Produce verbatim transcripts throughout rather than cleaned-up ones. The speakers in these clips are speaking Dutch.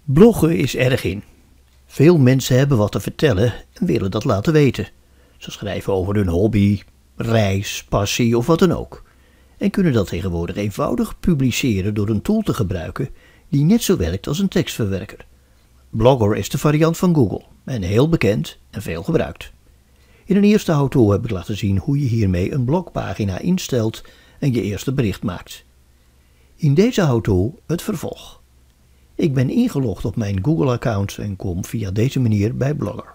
Bloggen is erg in. Veel mensen hebben wat te vertellen en willen dat laten weten. Ze schrijven over hun hobby, reis, passie of wat dan ook. En kunnen dat tegenwoordig eenvoudig publiceren door een tool te gebruiken die net zo werkt als een tekstverwerker. Blogger is de variant van Google en heel bekend en veel gebruikt. In een eerste how-to heb ik laten zien hoe je hiermee een blogpagina instelt en je eerste bericht maakt. In deze how-to het vervolg. Ik ben ingelogd op mijn Google-account en kom via deze manier bij Blogger.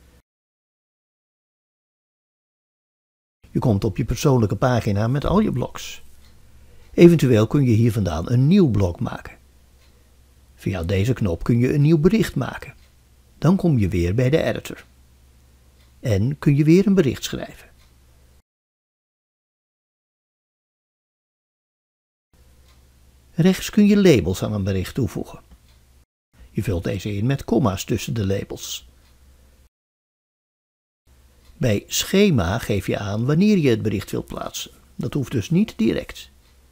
Je komt op je persoonlijke pagina met al je blogs. Eventueel kun je hier vandaan een nieuw blog maken. Via deze knop kun je een nieuw bericht maken. Dan kom je weer bij de editor. En kun je weer een bericht schrijven. Rechts kun je labels aan een bericht toevoegen. Je vult deze in met komma's tussen de labels. Bij schema geef je aan wanneer je het bericht wilt plaatsen. Dat hoeft dus niet direct.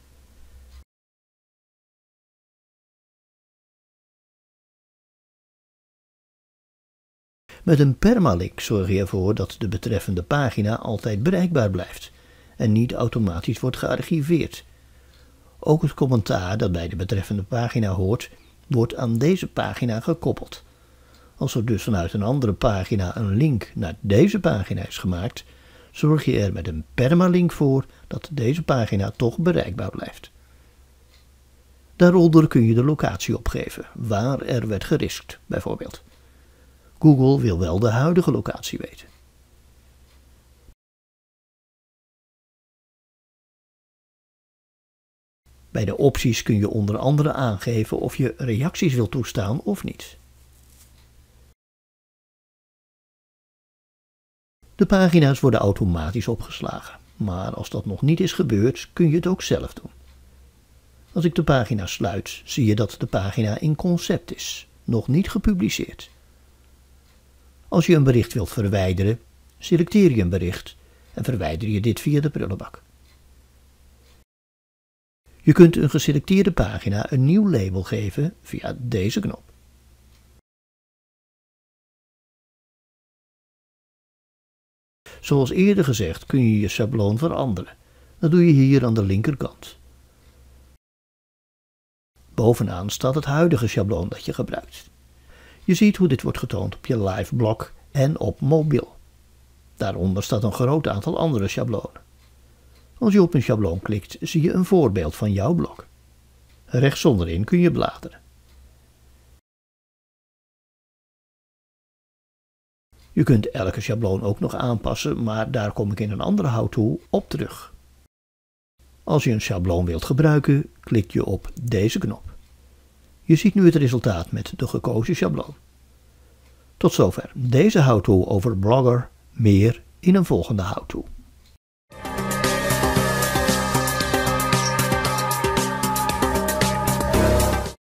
Met een permalink zorg je ervoor dat de betreffende pagina altijd bereikbaar blijft en niet automatisch wordt gearchiveerd. Ook het commentaar dat bij de betreffende pagina hoort, wordt aan deze pagina gekoppeld. Als er dus vanuit een andere pagina een link naar deze pagina is gemaakt, zorg je er met een permalink voor dat deze pagina toch bereikbaar blijft. Daaronder kun je de locatie opgeven, waar er werd geriskt, bijvoorbeeld. Google wil wel de huidige locatie weten. Bij de opties kun je onder andere aangeven of je reacties wilt toestaan of niet. De pagina's worden automatisch opgeslagen, maar als dat nog niet is gebeurd, kun je het ook zelf doen. Als ik de pagina sluit, zie je dat de pagina in concept is, nog niet gepubliceerd. Als je een bericht wilt verwijderen, selecteer je een bericht en verwijder je dit via de prullenbak. Je kunt een geselecteerde pagina een nieuw label geven via deze knop. Zoals eerder gezegd kun je je schabloon veranderen. Dat doe je hier aan de linkerkant. Bovenaan staat het huidige schabloon dat je gebruikt. Je ziet hoe dit wordt getoond op je live blog en op mobiel. Daaronder staat een groot aantal andere schablonen. Als je op een schabloon klikt, zie je een voorbeeld van jouw blog. Rechts onderin kun je bladeren. Je kunt elke schabloon ook nog aanpassen, maar daar kom ik in een andere how-to op terug. Als je een schabloon wilt gebruiken, klik je op deze knop. Je ziet nu het resultaat met de gekozen schabloon. Tot zover deze how-to over Blogger, meer in een volgende how-to.